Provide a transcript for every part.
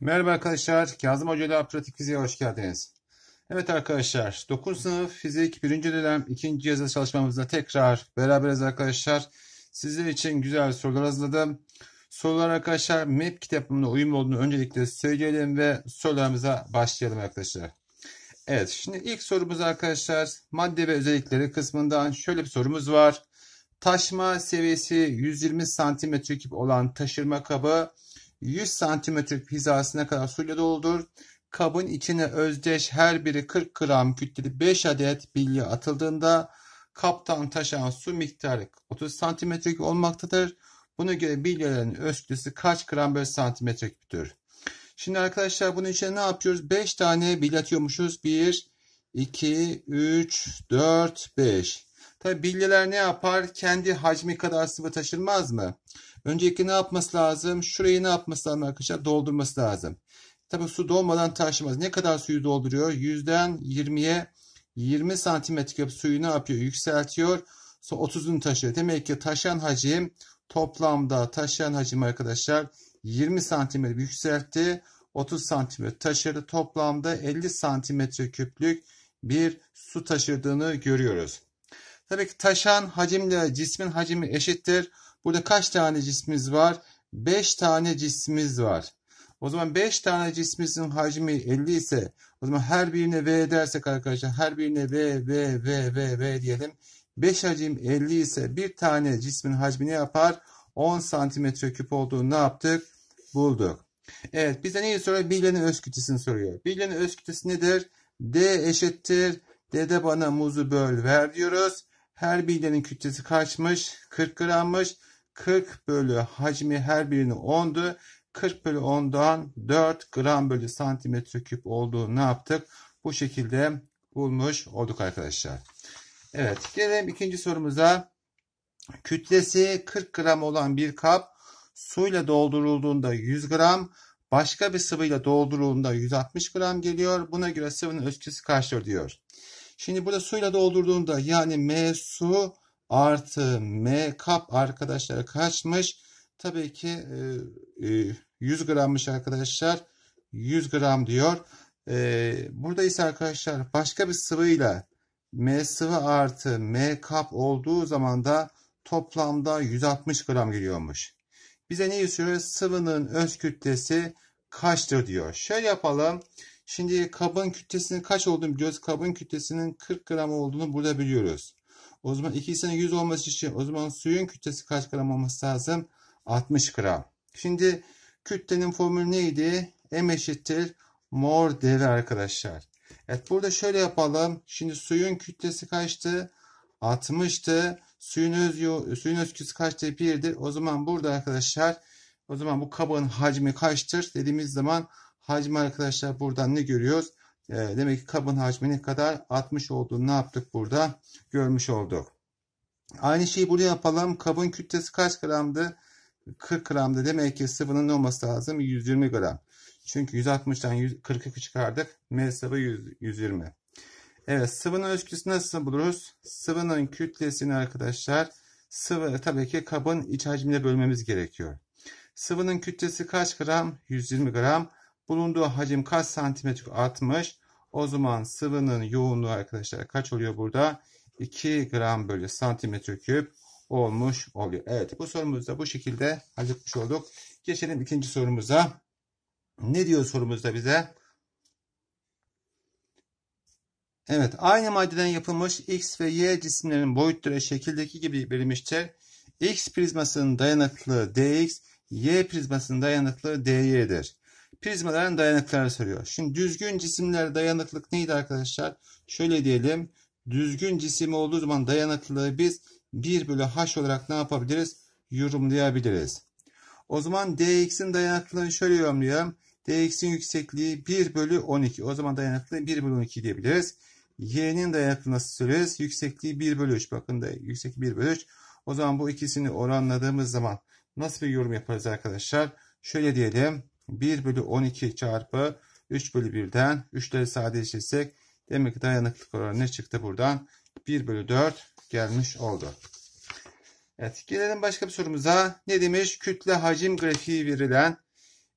Merhaba arkadaşlar, Kazım Hoca ile Pratik Fiziğe hoş geldiniz. Evet arkadaşlar, 9. sınıf fizik 1. dönem 2. yazılı çalışmamızda tekrar beraberiz arkadaşlar. Sizler için güzel sorular hazırladım. Sorular arkadaşlar MEP kitabımla uyumlu olduğunu öncelikle söyleyelim ve sorularımıza başlayalım arkadaşlar. Evet, şimdi ilk sorumuz arkadaşlar madde ve özellikleri kısmından şöyle bir sorumuz var. Taşma seviyesi 120 cm3 olan taşırma kabı 100 cm hizasına kadar suyla doldur. Kabın içine özdeş her biri 40 gram kütleli 5 adet bilye atıldığında kaptan taşan su miktarı 30 cm olmaktadır. Buna göre bilyelerin öz kütlesi kaç gram bölü santimetre küptür? Şimdi arkadaşlar bunun için ne yapıyoruz? 5 tane bilye atıyormuşuz. 1, 2, 3, 4, 5. Tabi bilyeler ne yapar? Kendi hacmi kadar sıvı taşırmaz mı? Öncelikle ne yapması lazım? Şurayı ne yapması lazım arkadaşlar? Doldurması lazım. Tabi su dolmadan taşımaz. Ne kadar suyu dolduruyor? 100'den 20'ye 20 santimetre suyu ne yapıyor? Yükseltiyor. Sonra 30'unu taşıyor. Demek ki taşan hacim toplamda taşıyan hacim arkadaşlar 20 santimetre yükseltti. 30 santimetre taşırdı. Toplamda 50 santimetre küplük bir su taşırdığını görüyoruz. Tabii ki taşan hacimle cismin hacmi eşittir. Burada kaç tane cismimiz var? 5 tane cismimiz var. O zaman 5 tane cismimizin hacmi 50 ise o zaman her birine V dersek arkadaşlar her birine V diyelim. 5 hacim 50 ise bir tane cismin hacmi ne yapar? 10 santimetre küp olduğunu ne yaptık? Bulduk. Evet bize neyi soruyor? Bilyenin öz kütlesini soruyor. Bilyenin öz kütlesi nedir? D eşittir. D'de bana muzu böl ver diyoruz. Her bilyenin kütlesi kaçmış? 40 grammış. 40 bölü hacmi her birinin 10'du. 40 bölü 10'dan 4 gram bölü santimetre küp olduğunu ne yaptık? Bu şekilde bulmuş olduk arkadaşlar. Evet gelelim ikinci sorumuza. Kütlesi 40 gram olan bir kap suyla doldurulduğunda 100 gram, başka bir sıvıyla doldurulduğunda 160 gram geliyor. Buna göre sıvının öz kütlesi kaçtır diyor. Şimdi burada suyla doldurduğunda yani M su artı M kap arkadaşlar kaçmış? Tabii ki 100 grammış arkadaşlar. 100 gram diyor. Burada ise arkadaşlar başka bir sıvıyla M sıvı artı M kap olduğu zaman da toplamda 160 gram geliyormuş. Bize neyi soruyor? Sıvının öz kütlesi kaçtır diyor. Şöyle yapalım. Şimdi kabın kütlesinin kaç olduğunu biliyoruz. Kabın kütlesinin 40 gram olduğunu burada biliyoruz. O zaman ikisinin 100 olması için o zaman suyun kütlesi kaç gram olması lazım? 60 gram. Şimdi kütlenin formülü neydi? M eşittir mol dv arkadaşlar. Evet burada şöyle yapalım. Şimdi suyun kütlesi kaçtı? 60'tı. Suyun öz kütlesi kaçtı? 1'dir. O zaman burada arkadaşlar o zaman bu kabın hacmi kaçtır? Dediğimiz zaman hacmi arkadaşlar buradan ne görüyoruz? Demek ki kabın hacmi ne kadar? 60 olduğunu ne yaptık burada? Görmüş olduk. Aynı şeyi buraya yapalım. Kabın kütlesi kaç gramdı? 40 gramdı. Demek ki sıvının ne olması lazım? 120 gram. Çünkü 160'tan 40'ı çıkardık. M sıvı 120. Evet sıvının öz kütlesini nasıl buluruz? Sıvının kütlesini arkadaşlar sıvı tabii ki kabın iç hacmine bölmemiz gerekiyor. Sıvının kütlesi kaç gram? 120 gram. Bulunduğu hacim kaç santimetre? 60. O zaman sıvının yoğunluğu arkadaşlar kaç oluyor burada? 2 gram bölü santimetre küp olmuş oluyor. Evet bu sorumuzu da bu şekilde halletmiş olduk. Geçelim ikinci sorumuza. Ne diyor sorumuzda bize? Evet aynı maddeden yapılmış X ve Y cisimlerin boyutları şekildeki gibi verilmiştir. X prizmasının dayanıklılığı dx, Y prizmasının dayanıklılığı dy'dir. Prizmaların dayanıklıklarını soruyor. Şimdi düzgün cisimlere dayanıklılık neydi arkadaşlar? Şöyle diyelim. Düzgün cisim olduğu zaman dayanıklılığı biz 1 bölü h olarak ne yapabiliriz? Yorumlayabiliriz. O zaman dx'in dayanıklılığını şöyle yorumlayalım. dx'in yüksekliği 1 bölü 12. O zaman dayanıklılığı 1 bölü 12 diyebiliriz. Y'nin dayanıklılığı nasıl söyleriz? Yüksekliği 1 bölü 3. Bakın da yüksekliği 1 bölü 3. O zaman bu ikisini oranladığımız zaman nasıl bir yorum yaparız arkadaşlar? Şöyle diyelim. 1 bölü 12 çarpı 3 bölü 1'den 3'leri sadeleştirirsek demek ki dayanıklılık oranı ne çıktı buradan? 1 bölü 4 gelmiş oldu. Evet gelelim başka bir sorumuza. Ne demiş? Kütle hacim grafiği verilen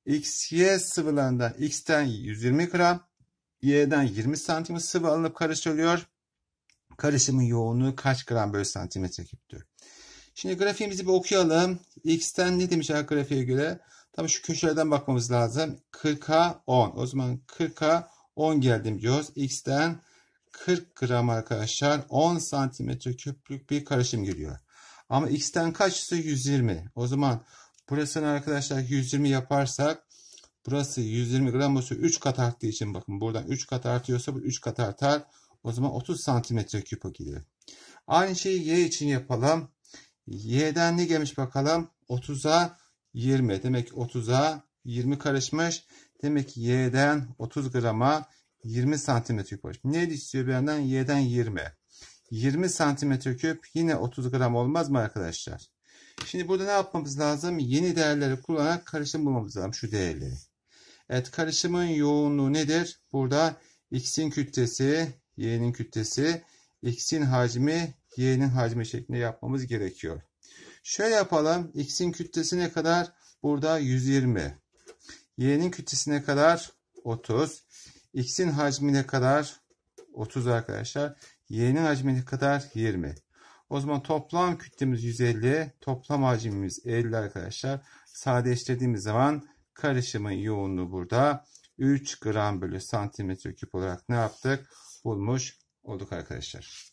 X, Y sıvılarından X'ten 120 gram, Y'den 20 santim sıvı alınıp karıştırılıyor. Karışımın yoğunluğu kaç gram bölü santimetre küptür? Şimdi grafiğimizi bir okuyalım. X'ten ne demiş grafiğe göre? Tabii şu köşelerden bakmamız lazım. 40'a 10. O zaman 40'a 10 geldim diyoruz. X'ten 40 gram arkadaşlar 10 santimetre küplük bir karışım geliyor. Ama X'ten kaçsa 120. O zaman burasını arkadaşlar 120 yaparsak burası 120 gram olsa 3 kat arttığı için bakın buradan 3 kat artıyorsa bu 3 kat artar. O zaman 30 santimetre küp gelir. Aynı şeyi Y için yapalım. Y'den ne gelmiş bakalım? 30'a 20. Demek ki 30'a 20 karışmış. Demek ki Y'den 30 grama 20 santimetre küp. Ne istiyor benden? Y'den 20. 20 santimetre küp yine 30 gram olmaz mı arkadaşlar? Şimdi burada ne yapmamız lazım? Yeni değerleri kullanarak karışım bulmamız lazım. Şu değerleri. Evet, karışımın yoğunluğu nedir? Burada X'in kütlesi, Y'nin kütlesi, X'in hacmi, Y'nin hacmi şeklinde yapmamız gerekiyor. Şöyle yapalım. X'in kütlesi ne kadar? Burada 120. Y'nin kütlesi ne kadar? 30. X'in hacmi ne kadar? 30 arkadaşlar. Y'nin hacmi ne kadar? 20. O zaman toplam kütlemiz 150. Toplam hacmimiz 50 arkadaşlar. Sadeleştirdiğimiz zaman karışımın yoğunluğu burada 3 gram bölü santimetre küp olarak ne yaptık? Bulmuş olduk arkadaşlar.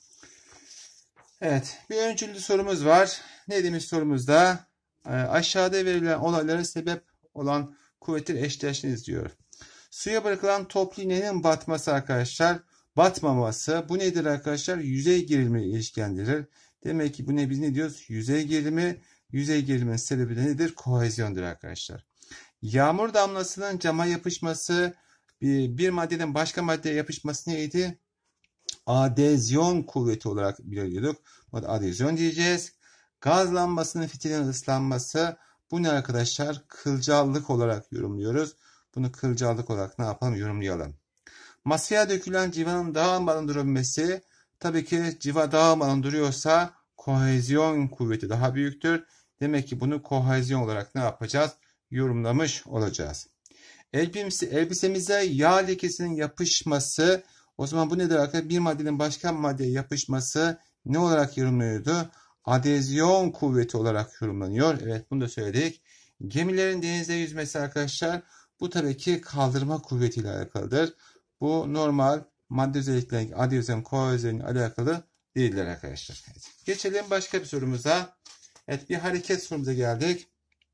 Evet, bir öncüllü sorumuz var. Ne demiş sorumuzda? Aşağıda verilen olaylara sebep olan kuvvetin eşdeğeşliğini diyor. Suya bırakılan toplu iğnenin batması arkadaşlar. Batmaması. Bu nedir arkadaşlar? Yüzey gerilimi ilişkilendirir. Demek ki bu ne, biz ne diyoruz? Yüzey gerilimi. Yüzey gerilimi sebebi de nedir? Kohezyondur arkadaşlar. Yağmur damlasının cama yapışması, bir maddeden başka maddeye yapışması neydi? Adezyon kuvveti olarak biliyorduk. Bu da adezyon diyeceğiz. Gaz lambasının fitilinin ıslanması. Bu ne arkadaşlar? Kılcallık olarak yorumluyoruz. Bunu kılcallık olarak ne yapalım? Yorumlayalım. Masaya dökülen civanın dağılmadan durabilmesi. Tabii ki civa dağılmadan duruyorsa kohezyon kuvveti daha büyüktür. Demek ki bunu kohezyon olarak ne yapacağız? Yorumlamış olacağız. Elbisemize yağ lekesinin yapışması. O zaman bu nedir arkadaşlar? Bir maddenin başka bir maddeye yapışması ne olarak yorumlanıyordu? Adezyon kuvveti olarak yorumlanıyor. Evet, bunu da söyledik. Gemilerin denizde yüzmesi arkadaşlar. Bu tabii ki kaldırma kuvvetiyle alakalıdır. Bu normal madde özelliklerindeki adezyon, kohezyon ile alakalı değiller arkadaşlar. Evet. Geçelim başka bir sorumuza. Evet, bir hareket sorumuza geldik.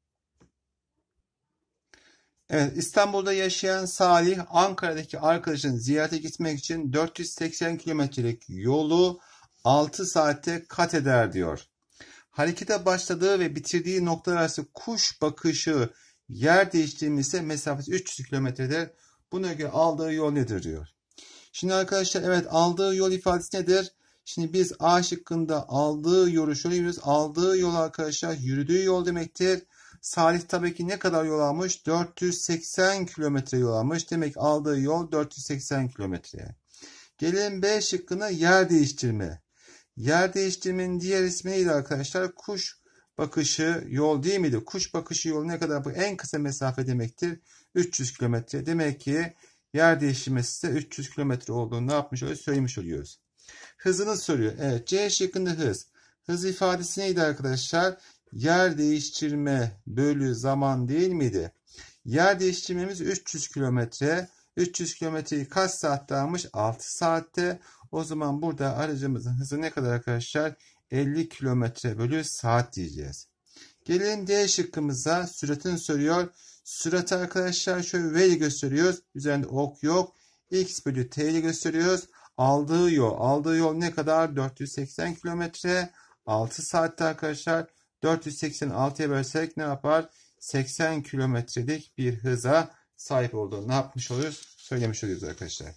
Evet, İstanbul'da yaşayan Salih, Ankara'daki arkadaşını ziyarete gitmek için 480 kilometrelik yolu 6 saatte kat eder diyor. Harekete başladığı ve bitirdiği noktalar arası kuş bakışı yer değiştirme ise mesafesi 300 kilometredir. Buna göre aldığı yol nedir diyor. Şimdi arkadaşlar evet, aldığı yol ifadesi nedir? Şimdi biz A şıkkında aldığı yolu şöyle yapıyoruz. Aldığı yol arkadaşlar yürüdüğü yol demektir. Salih tabii ki ne kadar yol almış? 480 kilometre yol almış. Demek aldığı yol 480 kilometre. Gelelim B şıkkına, yer değiştirme. Yer değiştirmenin diğer ismi neydi arkadaşlar? Kuş bakışı yol değil miydi? Kuş bakışı yolu ne kadar? Bu en kısa mesafe demektir. 300 kilometre. Demek ki yer değiştirmesi ise 300 kilometre olduğunu ne yapmış oluyoruz? Söylemiş oluyoruz. Hızını soruyor. Evet, C şıkkında hız. Hız ifadesi neydi arkadaşlar? Yer değiştirme bölü zaman değil miydi? Yer değiştirmemiz 300 kilometre. 300 kilometreyi kaç saatte almış? 6 saatte. O zaman burada aracımızın hızı ne kadar arkadaşlar? 50 kilometre bölü saat diyeceğiz. Gelelim D şıkkımıza. Süratini soruyor. Süratı arkadaşlar şöyle V ile gösteriyoruz. Üzerinde ok yok. X bölü T ile gösteriyoruz. Aldığı yol. Aldığı yol ne kadar? 480 kilometre. 6 saatte arkadaşlar. 486'ya bölsek ne yapar? 80 kilometrelik bir hıza sahip olduğunu ne yapmış oluyoruz? Söylemiş oluyoruz arkadaşlar.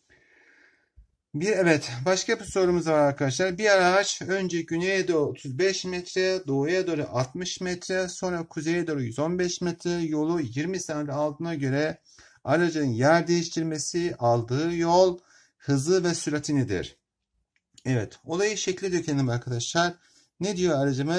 Evet, başka bir sorumuz var arkadaşlar. Bir araç önce güneye doğru 35 metre, doğuya doğru 60 metre, sonra kuzeye doğru 115 metre yolu 20 saniye aldığına göre aracın yer değiştirmesi, aldığı yol, hızı ve sürati nedir? Evet, olayı şekle dökelim arkadaşlar. Ne diyor aracımız?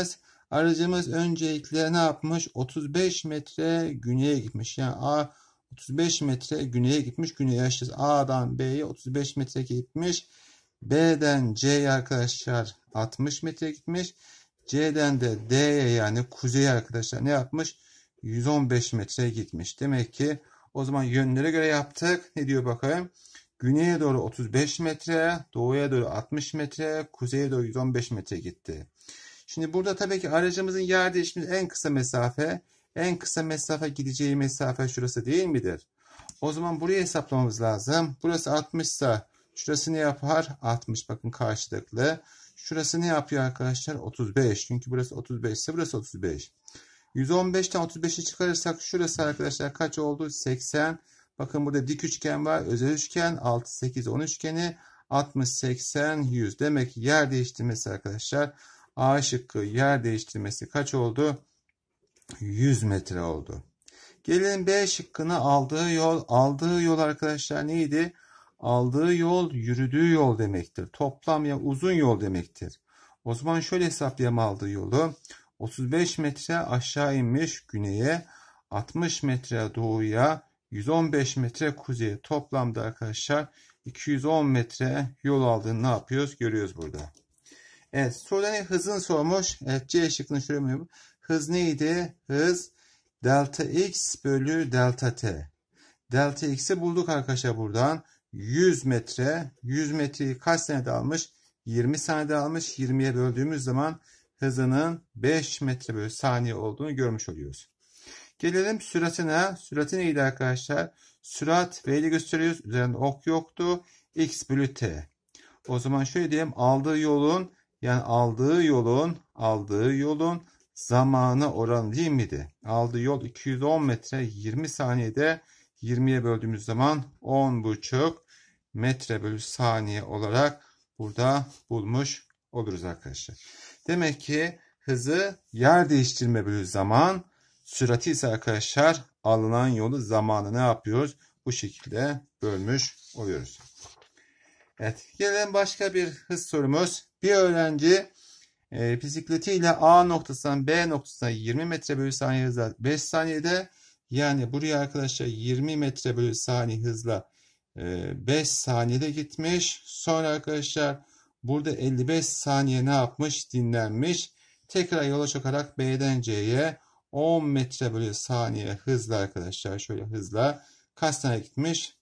Aracımız öncelikle ne yapmış? 35 metre güneye gitmiş. Yani A 35 metre güneye gitmiş. Güneye açacağız. A'dan B'ye 35 metre gitmiş. B'den C'ye arkadaşlar 60 metre gitmiş. C'den de D'ye yani kuzeye arkadaşlar ne yapmış? 115 metre gitmiş. Demek ki o zaman yönlere göre yaptık. Ne diyor bakayım? Güneye doğru 35 metre, doğuya doğru 60 metre, kuzeye doğru 115 metre gitti. Şimdi burada tabii ki aracımızın yer değişimi en kısa mesafe. En kısa mesafe gideceği mesafe şurası değil midir? O zaman burayı hesaplamamız lazım. Burası 60 ise şurası ne yapar? 60 bakın karşılıklı. Şurası ne yapıyor arkadaşlar? 35. Çünkü burası 35 ise burası 35. 115'ten 35'i çıkarırsak şurası arkadaşlar kaç oldu? 80. Bakın burada dik üçgen var. Özel üçgen 6, 8, 10 üçgeni 60, 80, 100. Demek ki yer değiştirmesi arkadaşlar. A şıkkı yer değiştirmesi kaç oldu? 100 metre oldu. Gelelim B şıkkına aldığı yol. Aldığı yol arkadaşlar neydi? Aldığı yol yürüdüğü yol demektir. Toplam ya uzun yol demektir. O zaman şöyle hesaplayalım aldığı yolu. 35 metre aşağı inmiş güneye, 60 metre doğuya, 115 metre kuzeye. Toplamda arkadaşlar 210 metre yol aldığını ne yapıyoruz? Görüyoruz burada. Evet, soruda ne? Hızını sormuş. Evet, C şıkkını şöyle. Hız neydi? Hız delta x bölü delta t. Delta x'i bulduk arkadaşlar buradan. 100 metre. 100 metreyi kaç saniyede almış? 20 saniyede almış. 20'ye böldüğümüz zaman hızının 5 metre bölü saniye olduğunu görmüş oluyoruz. Gelelim süratine. Sürati neydi arkadaşlar? Sürat V ile gösteriyoruz. Üzerinde ok yoktu. X bölü t. O zaman şöyle diyelim. Aldığı yolun zamanı oranı değil miydi? Aldığı yol 210 metre 20 saniyede 20'ye böldüğümüz zaman 10,5 metre bölü saniye olarak burada bulmuş oluruz arkadaşlar. Demek ki hızı yer değiştirme bölü zaman, sürati ise arkadaşlar alınan yolu zamanı ne yapıyoruz? Bu şekilde bölmüş oluyoruz. Evet, gelelim başka bir hız sorumuz. Bir öğrenci bisikletiyle A noktasından B noktasına 20 metre bölü saniye hızla 5 saniyede, yani buraya arkadaşlar 20 metre bölü saniye hızla 5 saniyede gitmiş. Sonra arkadaşlar burada 55 saniye ne yapmış? Dinlenmiş. Tekrar yola çıkarak B'den C'ye 10 metre bölü saniye hızla arkadaşlar şöyle hızla kaç saniye gitmiş?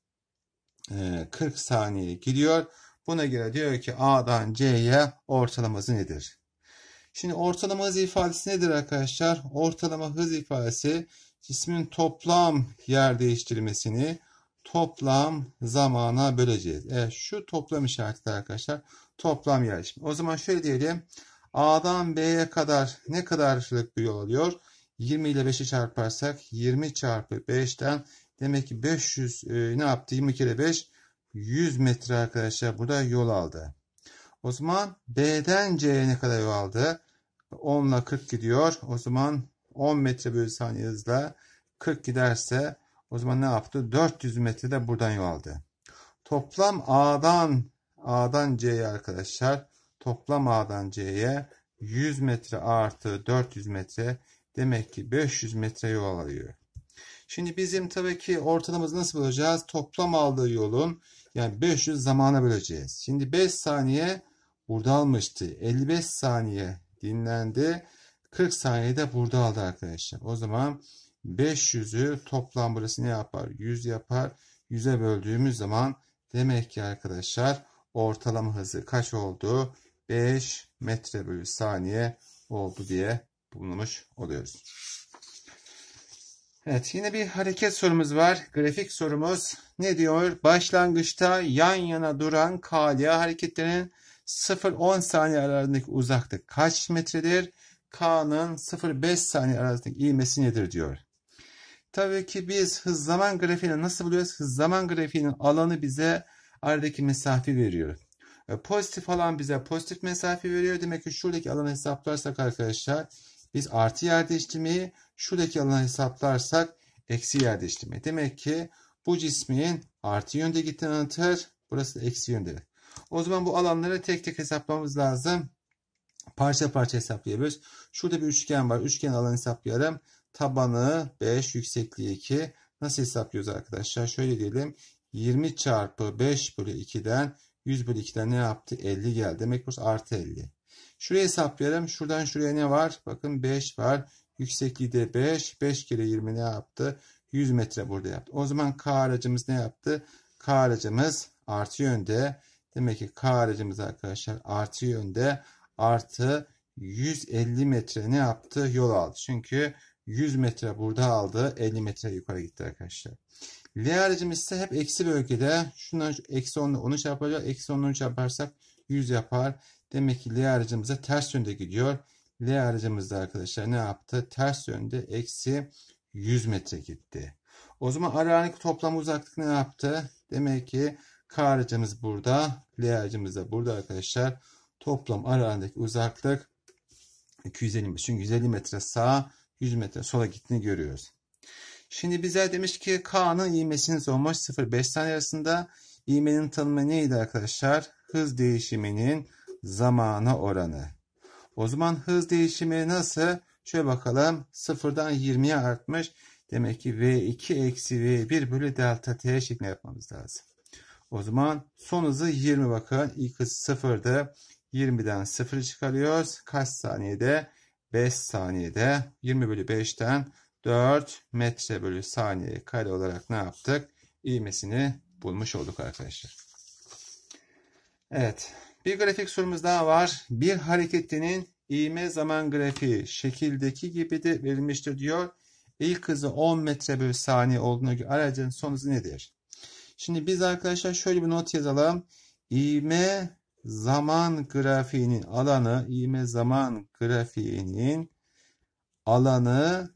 40 saniye gidiyor. Buna göre diyor ki A'dan C'ye ortalaması nedir? Şimdi ortalama hız ifadesi nedir arkadaşlar? Ortalama hız ifadesi cismin toplam yer değiştirmesini toplam zamana böleceğiz. Evet, şu toplam işareti arkadaşlar toplam yer değiştirme. O zaman şöyle diyelim. A'dan B'ye kadar ne kadarlık bir yol alıyor? 20 ile 5'i çarparsak 20 çarpı 5'ten demek ki 500 ne yaptı? 20 kere 5 100 metre arkadaşlar burada yol aldı. O zaman B'den C'ye ne kadar yol aldı? 10 ile 40 gidiyor. O zaman 10 metre bölü saniye hızla 40 giderse o zaman ne yaptı? 400 metre de buradan yol aldı. Toplam A'dan C'ye arkadaşlar. Toplam A'dan C'ye 100 metre artı 400 metre demek ki 500 metre yol alıyor. Şimdi bizim tabii ki ortalamamızı nasıl bulacağız? Toplam aldığı yolun yani 500 zamana böleceğiz. Şimdi 5 saniye burada almıştı. 55 saniye dinlendi. 40 saniyede burada aldı arkadaşlar. O zaman 500'ü toplam burası ne yapar? 100 yapar. 100'e böldüğümüz zaman demek ki arkadaşlar ortalama hızı kaç oldu? 5 metre bölü saniye oldu diye bulmuş oluyoruz. Evet, yine bir hareket sorumuz var. Grafik sorumuz ne diyor? Başlangıçta yan yana duran K'ya hareketlerin 0-10 saniye arasındaki uzaklık kaç metredir? K'nın 0-5 saniye arasındaki ivmesi nedir diyor. Tabii ki biz hız zaman grafiğini nasıl buluyoruz? Hız zaman grafiğinin alanı bize aradaki mesafe veriyor. Pozitif alan bize pozitif mesafe veriyor. Demek ki şuradaki alanı hesaplarsak arkadaşlar biz artı yer değiştirmeyi, şuradaki alanı hesaplarsak eksi yer değiştirmeyi. Demek ki bu cismin artı yönde gittiğini anlatır. Burası da eksi yönde. O zaman bu alanları tek tek hesaplamamız lazım. Parça parça hesaplayabiliriz. Şurada bir üçgen var. Üçgen alanı hesaplayalım. Tabanı 5, yüksekliği 2. Nasıl hesaplıyoruz arkadaşlar? Şöyle diyelim. 20 çarpı 5 bölü 2'den 100 bölü 2'den ne yaptı? 50 geldi. Demek burası artı 50. Şurayı hesaplayalım. Şuradan şuraya ne var? Bakın 5 var. Yüksekliği de 5. 5 kere 20 ne yaptı? 100 metre burada yaptı. O zaman K aracımız ne yaptı? K aracımız artı yönde. Demek ki K aracımız arkadaşlar artı yönde. Artı 150 metre ne yaptı? Yol aldı. Çünkü 100 metre burada aldı. 50 metre yukarı gitti arkadaşlar. L aracımız ise hep eksi bölgede. Şundan eksi 10'la 10'u çarpacak. Eksi 10'la 10'u çarparsak 100 yapar. Demek ki L aracımıza ters yönde gidiyor. L aracımız da arkadaşlar ne yaptı? Ters yönde eksi 100 metre gitti. O zaman aradaki toplam uzaklık ne yaptı? Demek ki K aracımız burada. L aracımız da burada arkadaşlar. Toplam aralarındaki uzaklık 250 çünkü 150 metre sağa 100 metre sola gittiğini görüyoruz. Şimdi bize demiş ki K'nın ivmesinin sormuş 0-5 saniye arasında. İvmenin tanımı neydi arkadaşlar? Hız değişiminin zamana oranı. O zaman hız değişimi nasıl? Şöyle bakalım. 0'dan 20'ye artmış. Demek ki V2 eksi V1 bölü delta T şeklinde yapmamız lazım. O zaman son hızı 20 bakın. İlk hız 0'dı. 20'den 0'ı çıkarıyoruz. Kaç saniyede? 5 saniyede. 20 bölü 5'ten 4 metre bölü saniye kare olarak ne yaptık? İvmesini bulmuş olduk arkadaşlar. Evet. Bir grafik sorumuz daha var. Bir hareketinin ivme zaman grafiği şekildeki gibi de verilmiştir diyor. İlk hızı 10 metre bölü saniye olduğuna göre aracın son hızı nedir? Şimdi biz arkadaşlar şöyle bir not yazalım. İvme zaman grafiğinin alanı, ivme zaman grafiğinin alanı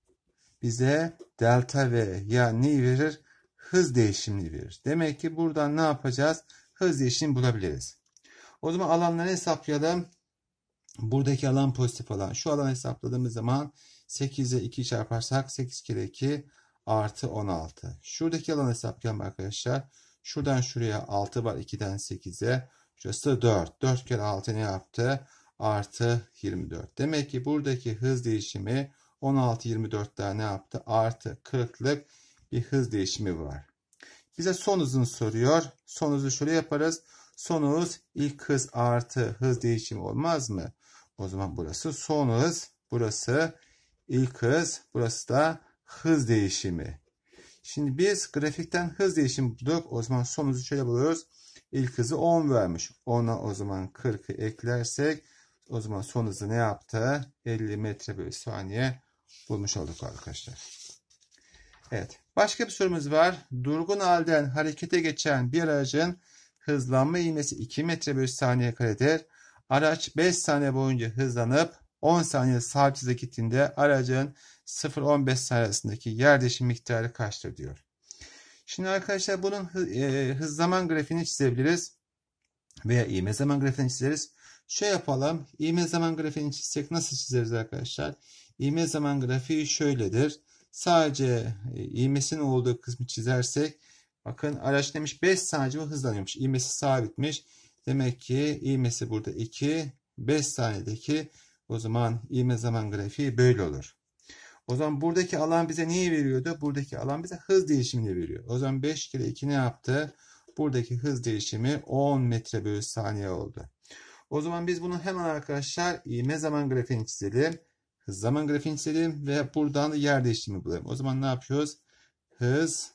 bize delta V yani neyi verir? Hız değişimini verir. Demek ki buradan ne yapacağız? Hız değişimini bulabiliriz. O zaman alanları hesaplayalım. Buradaki alan pozitif alan. Şu alanı hesapladığımız zaman 8'e 2 çarparsak 8 kere 2 artı 16. Şuradaki alanı hesaplayalım arkadaşlar. Şuradan şuraya 6 var 2'den 8'e. Şurası 4. 4 kere 6 ne yaptı? Artı 24. Demek ki buradaki hız değişimi 16-24'ten ne yaptı? Artı 40'lık bir hız değişimi var. Bize son hızını soruyor. Son hızı şöyle yaparız. Son hız ilk hız artı hız değişimi olmaz mı? O zaman burası son hız. Burası ilk hız. Burası da hız değişimi. Şimdi biz grafikten hız değişimi bulduk. O zaman son hızı şöyle buluyoruz. İlk hızı 10 vermiş. 10'a o zaman 40'ı eklersek o zaman son hızı ne yaptı? 50 metre bölü saniye bulmuş olduk arkadaşlar. Evet. Başka bir sorumuz var. Durgun halden harekete geçen bir aracın hızlanma ivmesi 2 metre bölü saniye karedir. Araç 5 saniye boyunca hızlanıp 10 saniye sabit hıza gittiğinde aracın 0-15 saniye arasındaki yer değişim miktarı kaçtır diyor. Şimdi arkadaşlar bunun hız zaman grafiğini çizebiliriz. Veya ivme zaman grafiğini çizeriz. Şöyle yapalım. İvme zaman grafiğini çizsek nasıl çizeriz arkadaşlar? İvme zaman grafiği şöyledir. Sadece ivmesinin olduğu kısmı çizersek bakın araç demiş 5 saniye hızlanıyormuş. İvmesi sabitmiş. Demek ki ivmesi burada 2. 5 saniyedeki o zaman ivme zaman grafiği böyle olur. O zaman buradaki alan bize neyi veriyordu? Buradaki alan bize hız değişimini veriyor. O zaman 5 kere 2 ne yaptı? Buradaki hız değişimi 10 metre bölü saniye oldu. O zaman biz bunu hemen arkadaşlar ivme zaman grafiğini çizelim. Hız zaman grafiğini çizelim ve buradan da yer değişimi bulalım. O zaman ne yapıyoruz? Hız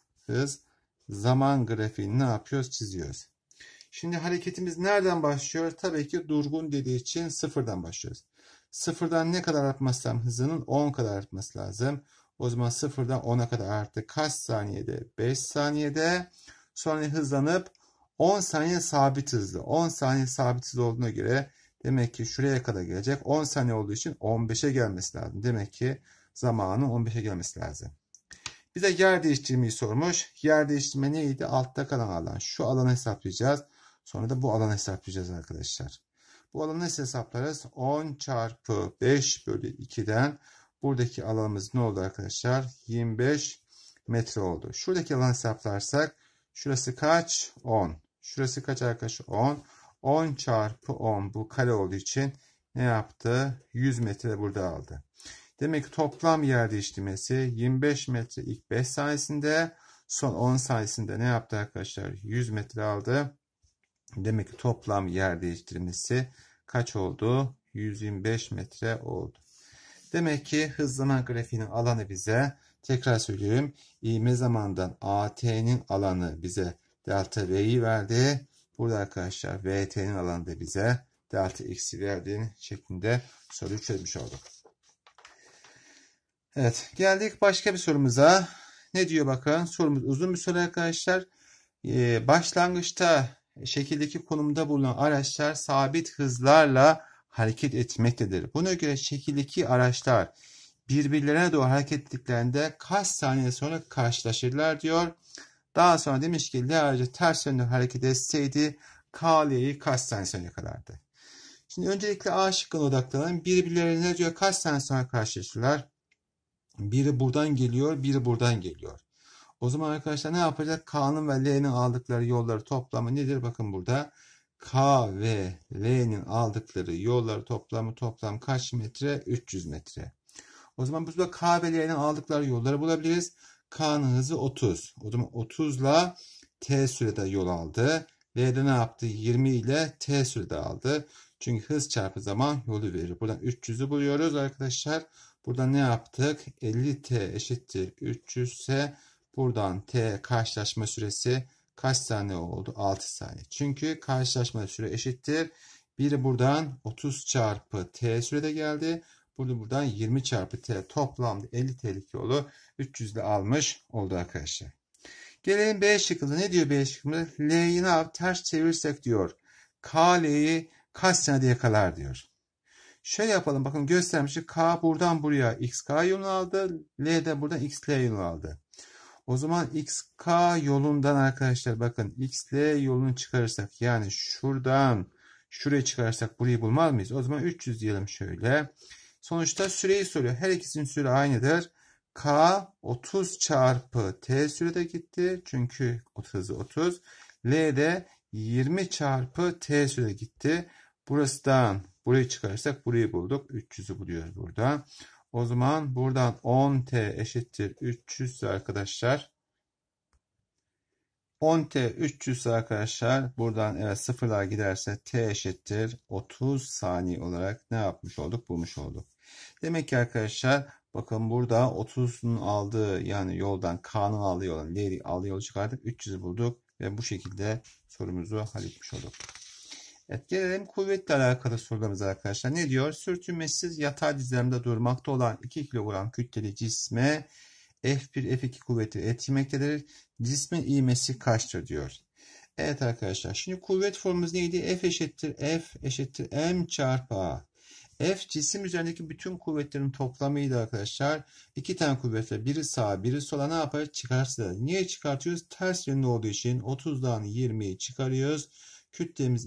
zaman grafiğini ne yapıyoruz? Çiziyoruz. Şimdi hareketimiz nereden başlıyor? Tabii ki durgun dediği için sıfırdan başlıyoruz. Sıfırdan ne kadar artması lazım? Hızının 10 kadar artması lazım. O zaman sıfırdan 10'a kadar arttı. Kaç saniyede? 5 saniyede. Sonra hızlanıp 10 saniye sabit hızlı. 10 saniye sabit hızlı olduğuna göre demek ki şuraya kadar gelecek. 10 saniye olduğu için 15'e gelmesi lazım. Demek ki zamanın 15'e gelmesi lazım. Bize yer değiştirmeyi sormuş. Yer değiştirme neydi? Altta kalan alan. Şu alanı hesaplayacağız. Sonra da bu alanı hesaplayacağız arkadaşlar. Bu alanı nasıl hesaplarız? 10 çarpı 5 bölü 2'den buradaki alanımız ne oldu arkadaşlar? 25 metre oldu. Şuradaki alanı hesaplarsak şurası kaç? 10. Şurası kaç arkadaşlar? 10. 10 çarpı 10 bu kare olduğu için ne yaptı? 100 metre burada aldı. Demek ki toplam yer değiştirmesi 25 metre ilk 5 saniyesinde, son 10 saniyesinde ne yaptı arkadaşlar? 100 metre aldı. Demek ki toplam yer değiştirmesi kaç oldu? 125 metre oldu. Demek ki hız zaman grafiğinin alanı bize, tekrar söylüyorum, ivme zamandan AT'nin alanı bize delta V'yi verdi. Burada arkadaşlar VT'nin alanı da bize delta X'i verdiğini şeklinde soruyu çözmüş olduk. Evet, geldik başka bir sorumuza. Ne diyor bakın? Sorumuz uzun bir soru arkadaşlar. Başlangıçta şekildeki konumda bulunan araçlar sabit hızlarla hareket etmektedir. Buna göre şekildeki araçlar birbirlerine doğru hareket ettiklerinde kaç saniye sonra karşılaşırlar diyor. Daha sonra demiş ki L aracı ters yönde hareket etseydi K'yi kaç saniye sonra yakalardı. Şimdi öncelikle A şıkkına odaklanalım. Birbirlerine diyor kaç saniye sonra karşılaşırlar? Biri buradan geliyor, biri buradan geliyor. O zaman arkadaşlar ne yapacak? K'nın ve L'nin aldıkları yolları toplamı nedir? Bakın burada K ve L'nin aldıkları yolları toplam kaç metre? 300 metre. O zaman burada K ve L'nin aldıkları yolları bulabiliriz. K'nın hızı 30. O zaman 30 ile T sürede yol aldı. L'de ne yaptı? 20 ile T sürede aldı. Çünkü hız çarpı zaman yolu verir. Buradan 300'ü buluyoruz arkadaşlar. Buradan ne yaptık? 50T eşittir 300 ise buradan T karşılaşma süresi kaç saniye oldu? 6 saniye. Çünkü karşılaşma süre eşittir. Biri buradan 30 çarpı T sürede geldi. Buradan 20 çarpı T toplamda 50 T'lik yolu 300 ile almış oldu arkadaşlar. Gelelim B şıkkında. Ne diyor B şıkkında? L'yi ne yap? Ters çevirirsek diyor. K L'yi kaç saniyede yakalar diyor. Şöyle yapalım. Bakın göstermiştik. K buradan buraya XK yolunu aldı. L de buradan XL yolunu aldı. O zaman XK yolundan arkadaşlar bakın XL yolunu çıkarırsak yani şuradan şuraya çıkarırsak burayı bulmaz mıyız? O zaman 300 diyelim şöyle. Sonuçta süreyi soruyor. Her ikisinin süre aynıdır. K 30 çarpı T sürede gitti. Çünkü hızı 30. L de 20 çarpı T sürede gitti. Burasından burayı çıkarırsak burayı bulduk. 300'ü buluyoruz burada. O zaman buradan 10T eşittir 300 arkadaşlar. 10T 300 arkadaşlar. Buradan evet sıfırlar giderse T eşittir 30 saniye olarak ne yapmış olduk? Bulmuş olduk. Demek ki arkadaşlar bakın burada 30'un aldığı yani yoldan K'nın aldığı yoldan L'yi aldığı yolu çıkardık. 300'ü bulduk ve bu şekilde sorumuzu halletmiş olduk. Evet, gelelim kuvvetle alakalı sorularımıza arkadaşlar. Ne diyor? Sürtünmesiz yatay düzlemde durmakta olan 2 kilogram kütleli cisme F1, F2 kuvveti etmektedir. Cismin ivmesi kaçtır diyor. Evet arkadaşlar. Şimdi kuvvet formumuz neydi? F eşittir M çarpı A. F cisim üzerindeki bütün kuvvetlerin toplamıydı arkadaşlar. İki tane kuvvetle biri sağa biri sola ne yapar? Çıkarsa. Niye çıkartıyoruz? Ters yönlü olduğu için 30'dan 20'yi çıkarıyoruz. Kütlemiz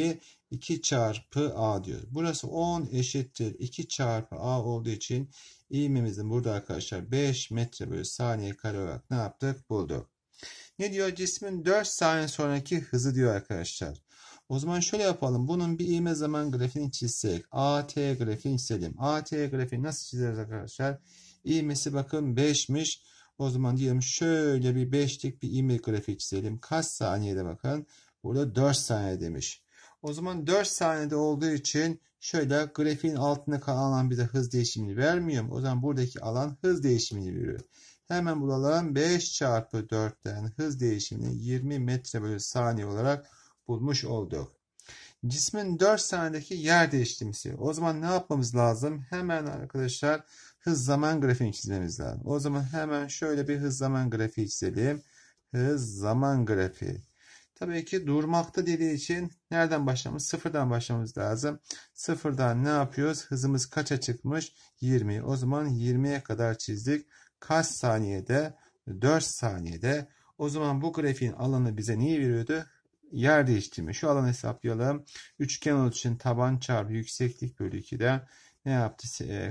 2 çarpı A diyoruz. Burası 10 eşittir 2 çarpı A olduğu için ivmemizin burada arkadaşlar 5 metre bölü saniye kare olarak ne yaptık? Bulduk. Ne diyor? Cismin 4 saniye sonraki hızı diyor arkadaşlar. O zaman şöyle yapalım. Bunun bir ivme zaman grafiğini çizsek. AT grafiğini çizelim. AT grafiği nasıl çizeriz arkadaşlar? İvmesi bakın 5'miş. O zaman diyelim şöyle bir 5'lik bir ivme grafiği çizelim. Kaç saniyede bakın? Burada 4 saniye demiş. O zaman 4 saniyede olduğu için şöyle grafiğin altında kalan alan bize hız değişimini vermiyor mu? O zaman buradaki alan hız değişimini veriyor. Hemen bulalım. 5 çarpı 4'ten hız değişimini 20 metre bölü saniye olarak bulmuş olduk. Cismin 4 saniyedeki yer değiştirmesi. O zaman ne yapmamız lazım? Hemen arkadaşlar hız zaman grafiğini çizmemiz lazım. O zaman hemen şöyle bir hız zaman grafiği çizelim. Hız zaman grafiği. Tabii ki durmakta dediği için nereden başlamamız? Sıfırdan başlamamız lazım. Sıfırdan ne yapıyoruz? Hızımız kaça çıkmış? 20. O zaman 20'ye kadar çizdik. Kaç saniyede? 4 saniyede. O zaman bu grafiğin alanı bize neyi veriyordu? Yer değiştirme. Şu alanı hesaplayalım. Üçgen olduğu için taban çarpı yükseklik bölü 2'den ne yaptı?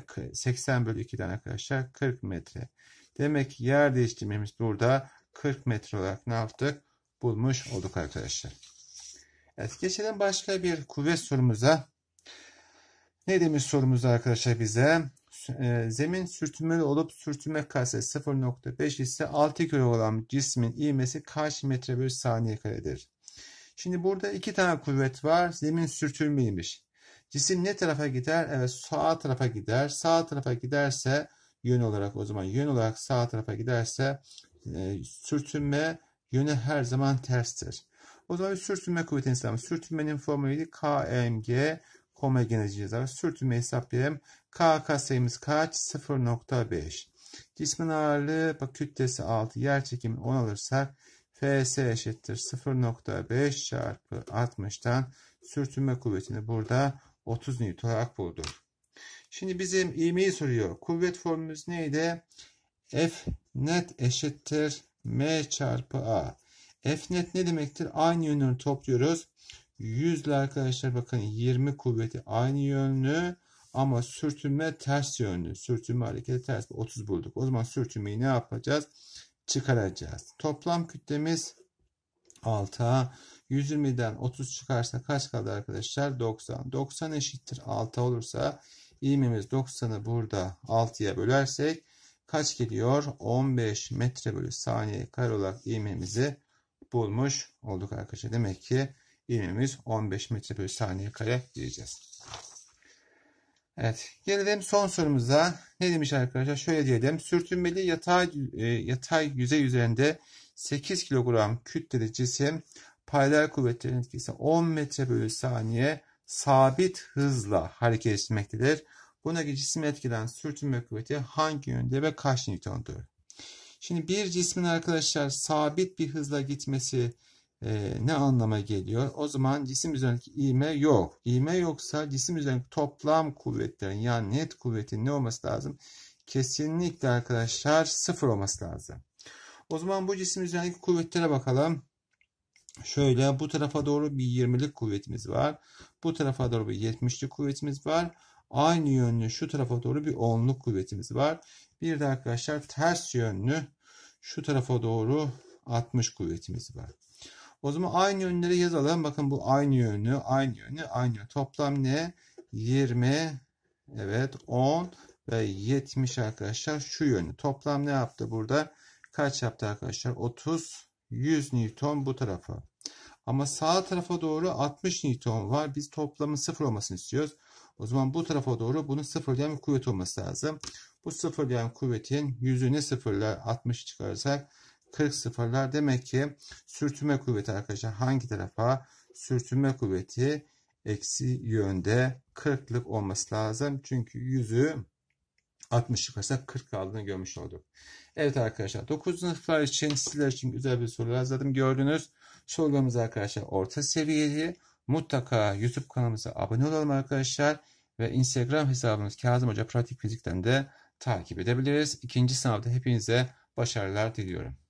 80 bölü 2'den arkadaşlar 40 metre. Demek ki yer değiştirmemiz burada 40 metre olarak ne yaptık? Bulmuş olduk arkadaşlar. Evet, geçelim başka bir kuvvet sorumuza. Ne demiş sorumuzda arkadaşlar bize? Zemin sürtünmeli olup sürtünme karesi 0,5 ise 6 kilo olan cismin ivmesi kaç metre bölü saniye karedir? Şimdi burada iki tane kuvvet var. Zemin sürtünmeliymiş. Cisim ne tarafa gider? Evet, sağ tarafa gider. Sağ tarafa giderse yön olarak, o zaman yön olarak sağ tarafa giderse sürtünme yönü her zaman terstir. O zaman sürtünme kuvvetini hesaplayalım. Sürtünmenin formülü KMG omega diyeceğiz. Sürtünmeyi hesaplayalım. K katsayımız kaç? 0,5. Cismin ağırlığı, bak, kütlesi 6. Yerçekimi 10 alırsak Fs eşittir 0,5 çarpı 60'tan sürtünme kuvvetini burada 30 Newton olarak bulduk. Şimdi bizim ivmeyi soruyor. Kuvvet formülümüz neydi? F net eşittir M çarpı A. F net ne demektir? Aynı yönleri topluyoruz. 100 ile arkadaşlar bakın 20 kuvveti aynı yönlü ama sürtünme ters yönlü. Sürtünme hareketi ters. 30 bulduk. O zaman sürtünmeyi ne yapacağız? Çıkaracağız. Toplam kütlemiz 6'a 120'den 30 çıkarsa kaç kaldı arkadaşlar? 90. 90 eşittir 6 olursa ivmemiz 90'ı burada 6'ya bölersek kaç geliyor? 15 metre bölü saniye kare olarak ivmemizi bulmuş olduk arkadaşlar. Demek ki ivmemiz 15 metre bölü saniye kare diyeceğiz. Evet, gelelim son sorumuza. Ne demiş arkadaşlar? Şöyle diyelim. Sürtünmeli yatay yüzey üzerinde 8 kilogram kütleli cisim paralel kuvvetlerin etkisi 10 metre bölü saniye sabit hızla hareket etmektedir. Buna cismi etkilen sürtünme kuvveti hangi yönde ve kaç Newton'dur? Şimdi bir cismin arkadaşlar sabit bir hızla gitmesi ne anlama geliyor? O zaman cisim üzerindeki ivme yok. İvme yoksa cisim üzerindeki toplam kuvvetlerin, yani net kuvvetin ne olması lazım? Kesinlikle arkadaşlar 0 olması lazım. O zaman bu cisim üzerindeki kuvvetlere bakalım. Şöyle, bu tarafa doğru bir 20'lik kuvvetimiz var. Bu tarafa doğru bir 70'lik kuvvetimiz var. Aynı yönlü şu tarafa doğru bir 10'luk kuvvetimiz var. Bir de arkadaşlar ters yönlü şu tarafa doğru 60 kuvvetimiz var. O zaman aynı yönleri yazalım. Bakın, bu aynı yönlü, aynı yönlü, aynı yönlü. Toplam ne? 20, evet, 10 ve 70 arkadaşlar şu yönlü. Toplam ne yaptı burada? Kaç yaptı arkadaşlar? 30, 100 Newton bu tarafa. Ama sağ tarafa doğru 60 Newton var. Biz toplamın 0 olmasını istiyoruz. O zaman bu tarafa doğru bunun sıfırlayan bir kuvvet olması lazım. Bu sıfırlayan kuvvetin yüzünü sıfırlar, 60 çıkarırsak 40 sıfırlar. Demek ki sürtünme kuvveti arkadaşlar hangi tarafa? Sürtünme kuvveti eksi yönde 40'lık olması lazım. Çünkü yüzü 60 çıkarsak 40 kaldığını görmüş olduk. Evet arkadaşlar, 9. sınıflar için sizler için güzel bir soru hazırladım. Gördünüz. Sorularımız arkadaşlar orta seviyeli. Mutlaka YouTube kanalımıza abone olalım arkadaşlar. Ve Instagram hesabımız Kazım Hoca Pratik Fizik'ten de takip edebiliriz. İkinci sınavda hepinize başarılar diliyorum.